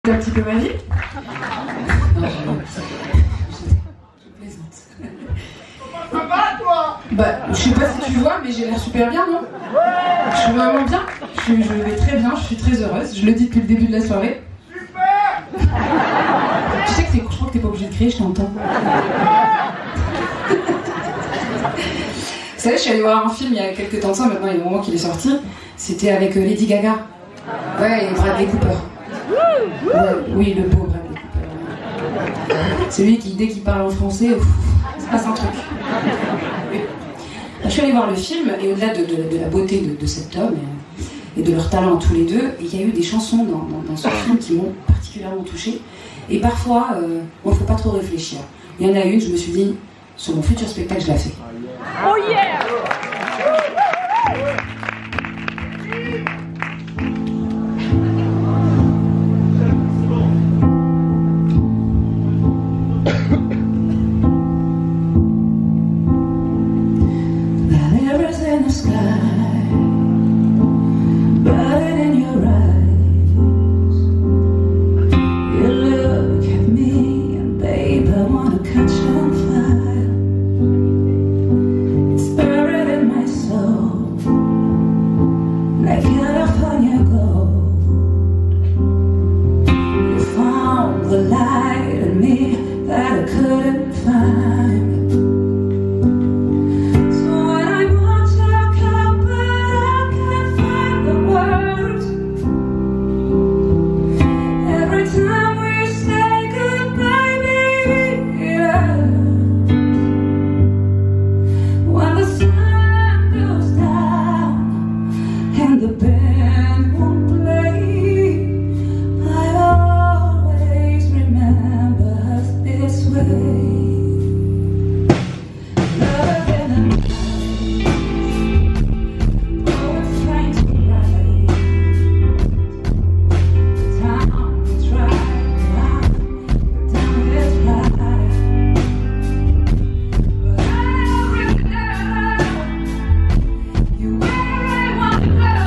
Un petit peu ma vie. Non, je plaisante. Ça va, toi? Bah, je sais pas si tu vois, mais j'ai l'air super bien, non? Je suis vraiment bien. Je vais très bien, je suis très heureuse. Je le dis depuis le début de la soirée. Super! Tu sais que je crois que t'es pas obligé de crier, je t'entends. Vous savez, je suis allée voir un film il y a quelques temps de ça, maintenant il y a un moment qu'il est sorti. C'était avec Lady Gaga. Ouais, et Bradley Cooper. Ouais, oui, le beau Bradley Cooper. C'est lui qui, dès qu'il parle en français, il se passe un truc. Je suis allée voir le film, et au-delà de la beauté de cet homme et de leur talent tous les deux, il y a eu des chansons dans ce film qui m'ont particulièrement touchée. Et parfois, il ne faut pas trop réfléchir. Il y en a une, je me suis dit, sur mon futur spectacle, je la fais. Oh yeah! In the sky, burning in your eyes. You look at me, and babe, I want to catch on fire. It's buried in my soul, like California gold. You found the light in me that I couldn't find. The band won't play. I always remember us this way. Love in the night, poets trying to write. The time we try to run, the time is right. But I remember you really want to go.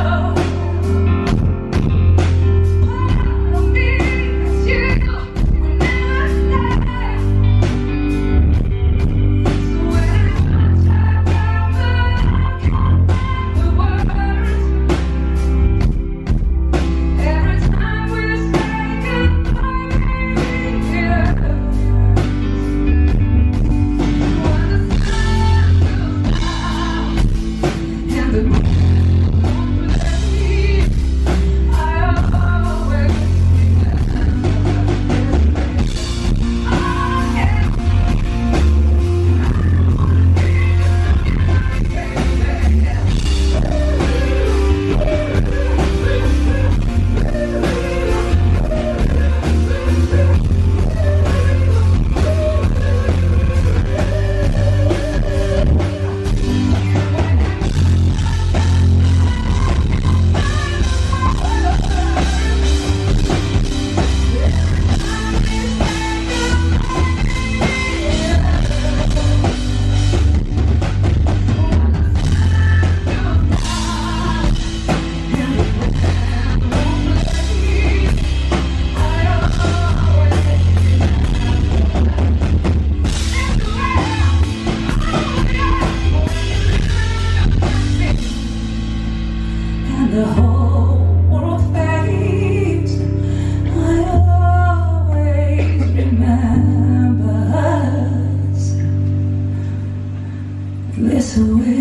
The whole world fades. I always remember us this way.